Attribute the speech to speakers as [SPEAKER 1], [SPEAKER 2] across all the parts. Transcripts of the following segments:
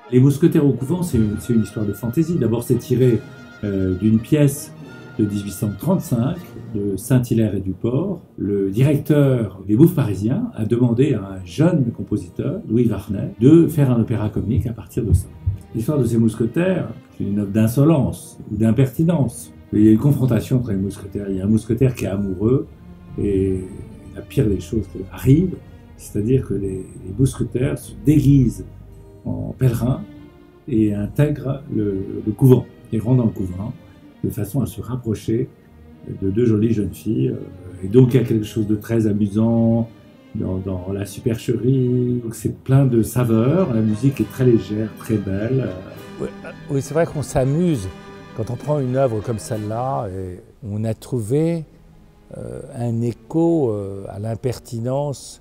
[SPEAKER 1] Les mousquetaires au couvent, c'est une histoire de fantaisie. D'abord, c'est tiré d'une pièce de 1835 de Saint-Hilaire et du Port. Le directeur des Bouffes parisiens a demandé à un jeune compositeur, Louis Varnet, de faire un opéra comique à partir de ça. L'histoire de ces mousquetaires, c'est une œuvre d'insolence ou d'impertinence. Il y a une confrontation entre les mousquetaires. Il y a un mousquetaire qui est amoureux et la pire des choses arrive, c'est-à-dire que les mousquetaires se déguisent en pèlerins et intègrent le couvent. Ils rentrent dans le couvent de façon à se rapprocher de deux jolies jeunes filles. Et donc il y a quelque chose de très amusant dans la supercherie. Donc c'est plein de saveurs, la musique est très légère, très belle.
[SPEAKER 2] Oui, c'est vrai qu'on s'amuse quand on prend une œuvre comme celle-là. Et on a trouvé un écho à l'impertinence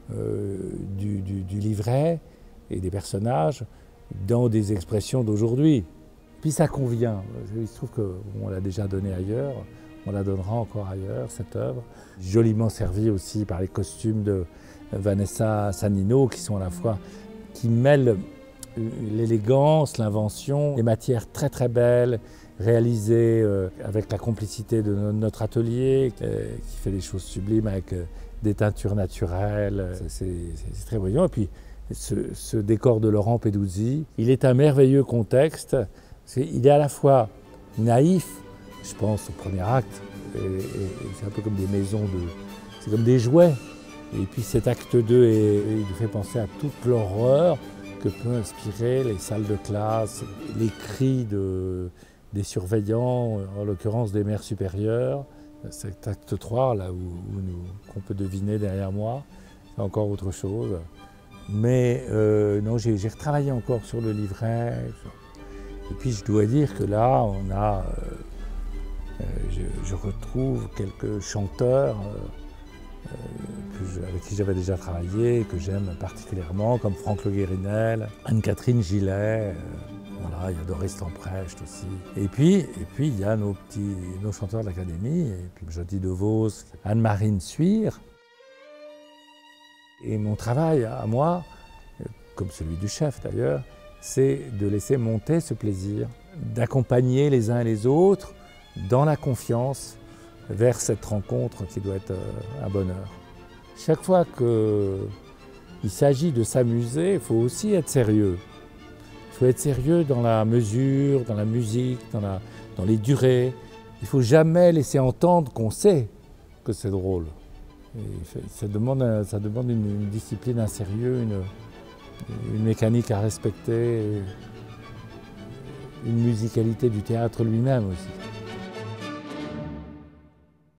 [SPEAKER 2] du livret et des personnages dans des expressions d'aujourd'hui. Puis ça convient. Il se trouve qu'on l'a déjà donné ailleurs, on la donnera encore ailleurs, cette œuvre. Joliment servie aussi par les costumes de Vanessa Sannino, qui sont à la fois, qui mêlent l'élégance, l'invention, les matières très très belles, réalisées avec la complicité de notre atelier, qui fait des choses sublimes avec des teintures naturelles. C'est très brillant. Et puis ce décor de Laurent Peduzzi, il est un merveilleux contexte. Il est à la fois naïf, je pense au premier acte, et c'est un peu comme des maisons c'est comme des jouets. Et puis cet acte 2, il nous fait penser à toute l'horreur que peut inspirer les salles de classe, les cris des surveillants, en l'occurrence des mères supérieures. Cet acte 3, là qu'on peut deviner derrière moi, c'est encore autre chose. Mais non, j'ai retravaillé encore sur le livret. Et puis je dois dire que là, je retrouve quelques chanteurs avec qui j'avais déjà travaillé, que j'aime particulièrement, comme Franck Le Guérinel, Anne-Catherine Gillet, voilà, il y a Doris Lamprecht aussi. Et puis il y a nos chanteurs de l'Académie, et puis Jody DeVos, Anne-Marine Suire. Et mon travail à moi, comme celui du chef d'ailleurs, c'est de laisser monter ce plaisir, d'accompagner les uns et les autres dans la confiance vers cette rencontre qui doit être un bonheur. Chaque fois qu'il s'agit de s'amuser, il faut aussi être sérieux. Il faut être sérieux dans la mesure, dans la musique, dans les durées. Il ne faut jamais laisser entendre qu'on sait que c'est drôle. Et ça demande une discipline, un sérieux, une mécanique à respecter, une musicalité du théâtre lui-même aussi.